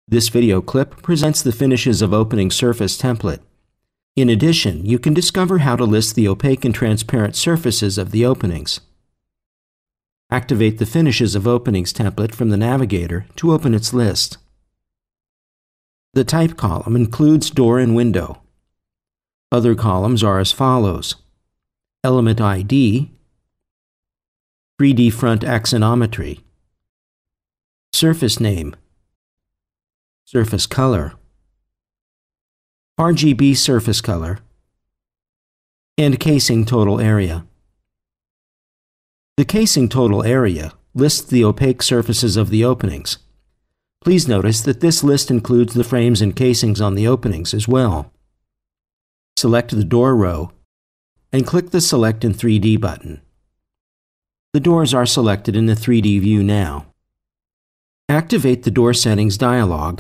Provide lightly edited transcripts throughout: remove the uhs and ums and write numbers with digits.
This video clip presents the finishes of opening surface template. In addition, you can discover how to list the opaque and transparent surfaces of the openings. Activate the Finishes of Openings template from the navigator to open its list. The Type column includes door and window. Other columns are as follows: Element ID, 3D front axonometry, surface name, surface color, RGB surface color, and casing total area. The casing total area lists the opaque surfaces of the openings. Please notice that this list includes the frames and casings on the openings as well. Select the door row and click the Select in 3D button. The doors are selected in the 3D view now. Activate the Door Settings dialog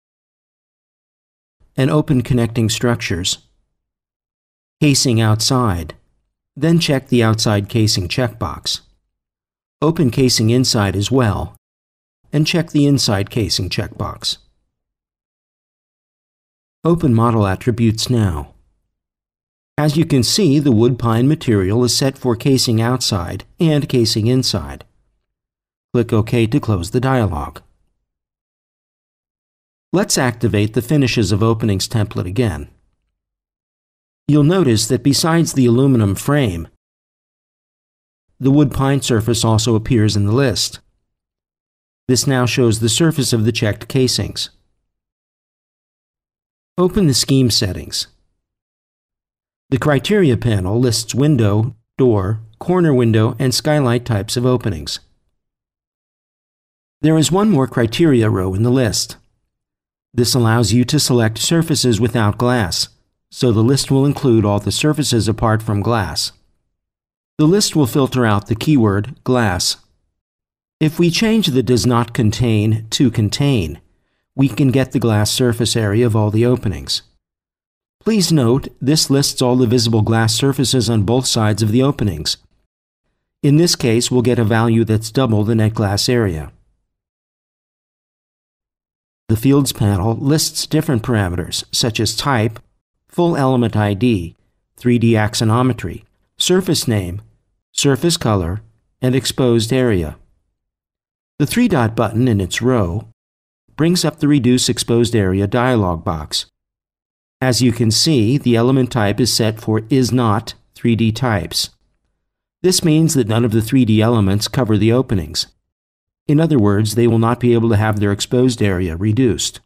and open Connecting Structures, Casing Outside, then check the Outside Casing checkbox. Open Casing Inside as well, and check the Inside Casing checkbox. Open Model Attributes now. As you can see, the wood pine material is set for casing outside and casing inside. Click OK to close the dialog. Let's activate the Finishes of Openings template again. You'll notice that besides the aluminum frame, the wood pine surface also appears in the list. This now shows the surface of the checked casings. Open the Scheme settings. The Criteria panel lists window, door, corner window, and skylight types of openings. There is one more criteria row in the list. This allows you to select surfaces without glass, so the list will include all the surfaces apart from glass. The list will filter out the keyword glass. If we change the Does Not Contain to Contain, we can get the glass surface area of all the openings. Please note, this lists all the visible glass surfaces on both sides of the openings. In this case, we'll get a value that's double the net glass area. The Fields panel lists different parameters, such as type, full element ID, 3D axonometry, surface name, surface color, and exposed area. The three-dot button in its row brings up the Reduce Exposed Area dialog box. As you can see, the element type is set for Is Not 3D Types. This means that none of the 3D elements cover the openings. In other words, they will not be able to have their exposed area reduced.